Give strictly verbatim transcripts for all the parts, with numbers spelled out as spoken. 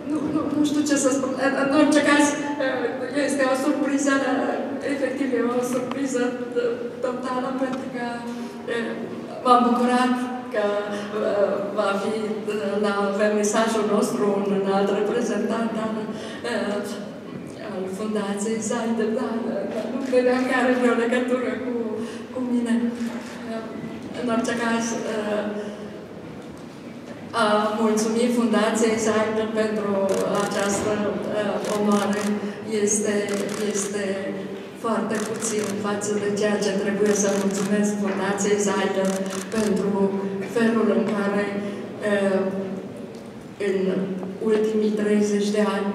nu, nu, nu știu ce să spun. În orice caz, este o surpriză, efectiv, e o surpriză totală, pentru că m-am bucurat că va fi la vernisajul nostru un alt reprezentant al, al Fundației Zaidel, dar nu credeam că are vreo legătură cu, cu mine. În orice caz, a mulțumi Fundației Zaidel pentru această onoare este, este foarte puțin față de ceea ce trebuie să mulțumesc Fundației Zaidel pentru felul în care în ultimii treizeci de ani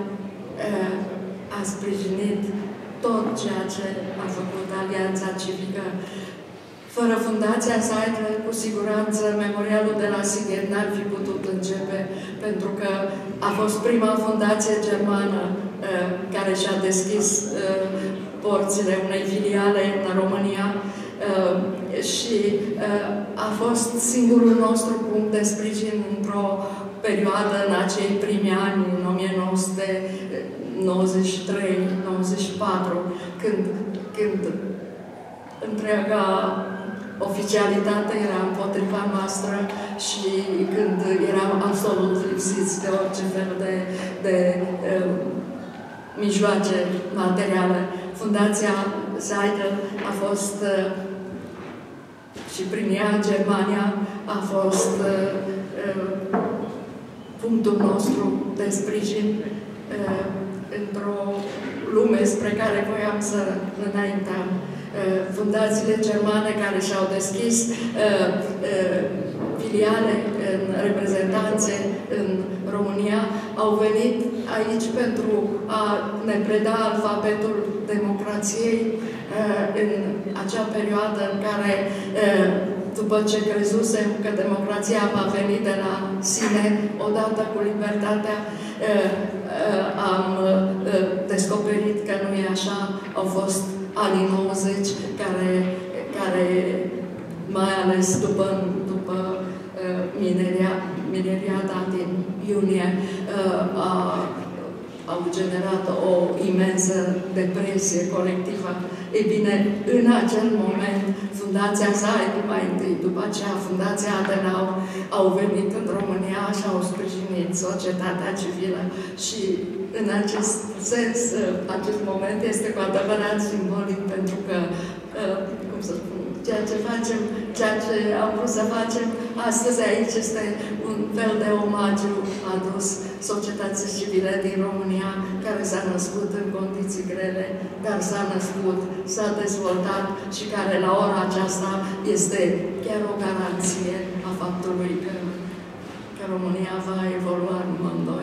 a sprijinit tot ceea ce a făcut Alianța Civică. Fără Fundația Zaidel, cu siguranță, Memorialul de la Sighet n-ar fi putut începe, pentru că a fost prima fundație germană uh, care și-a deschis uh, porțile unei filiale în România uh, și uh, a fost singurul nostru punct de sprijin într-o perioadă în acei primi ani, în o mie nouă sute nouăzeci și trei nouăzeci și patru, când, când întreaga oficialitate era împotriva noastră și când eram absolut lipsiți de orice fel de, de uh, mijloace materiale. Fundația Zaidel a fost uh, și prin ea în Germania a fost uh, uh, punctul nostru de sprijin uh, într-o lume spre care voiam să înaintăm. Fundațiile germane care și-au deschis uh, uh, filiale în reprezentanțe în România au venit aici pentru a ne preda alfabetul democrației uh, în acea perioadă în care, uh, după ce crezusem că democrația va veni de la sine, odată cu libertatea, uh, uh, am uh, descoperit că nu e așa. Au fost anii nouăzeci, care, care mai ales după, după uh, mineria, mineriada din iunie, uh, a, au generat o imensă depresie colectivă. Ei bine, în acel moment, Fundația Zaidel, mai întâi, după aceea Fundația Adenauer, au venit în România și au sprijinit societatea civilă și în acest sens, acest moment este cu adevărat simbolic, pentru că, cum să spun, ceea ce facem, ceea ce am vrut să facem astăzi aici este un fel de omagiu adus societății civile din România, care s-a născut în condiții grele, dar s-a născut, s-a dezvoltat și care la ora aceasta este chiar o garanție a faptului că, că România va evolua în mod